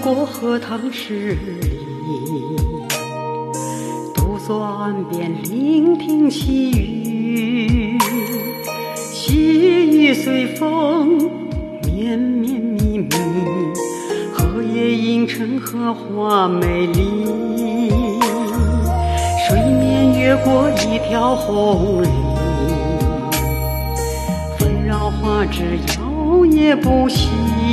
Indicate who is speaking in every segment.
Speaker 1: 过荷塘十里，独坐岸边聆听细语。细雨随风绵绵密密，荷叶映成荷花美丽。水面越过一条红鲤，纷扰花枝摇也不息。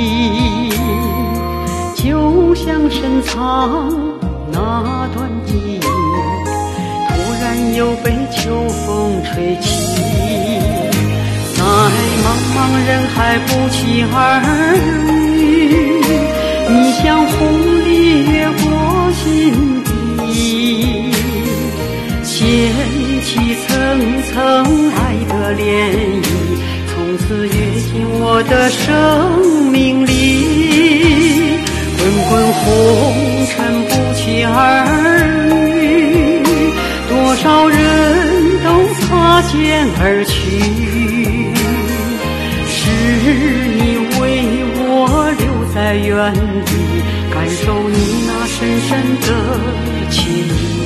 Speaker 1: 就像深藏那段记忆，突然又被秋风吹起。在茫茫人海不期而遇，你像红鲤越过心底，掀起层层爱的涟漪，从此跃进我的生命里。滚滚红尘不期而遇，多少人都擦肩而去，是你为我留在原地，感受你那深深的情意。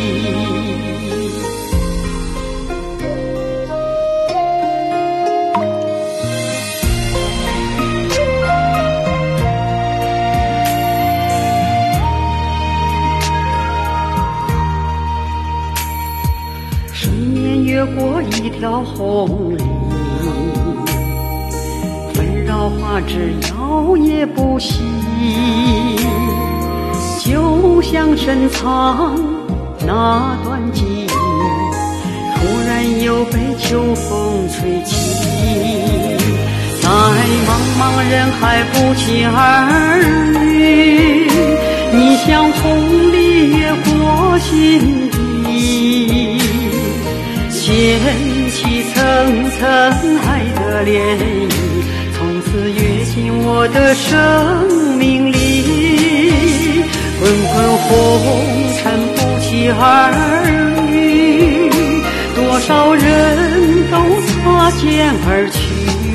Speaker 1: 越过一条红鲤，纷扰花枝摇也不息，就像深藏那段记忆，突然又被秋风吹起。在茫茫人海不期而遇，你像红鲤越过心底，掀起层层爱的涟漪，从此跃进我的生命里。滚滚红尘不期而遇，多少人都擦肩而去，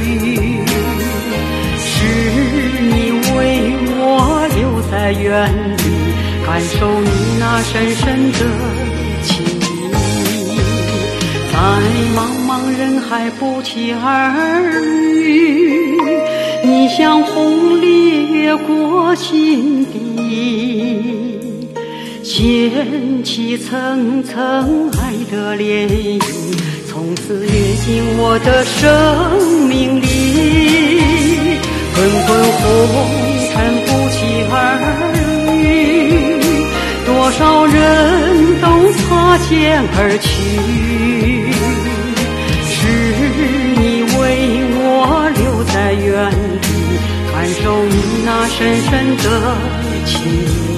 Speaker 1: 是你为我留在原地，感受你那深深的情意。在茫茫人海不期而遇，你像红鲤越过心底，掀起层层爱的涟漪，从此跃进我的生命里。滚滚红尘不期而遇，多少人都擦肩而去，是你为我留在原地，感受你那深深的情意。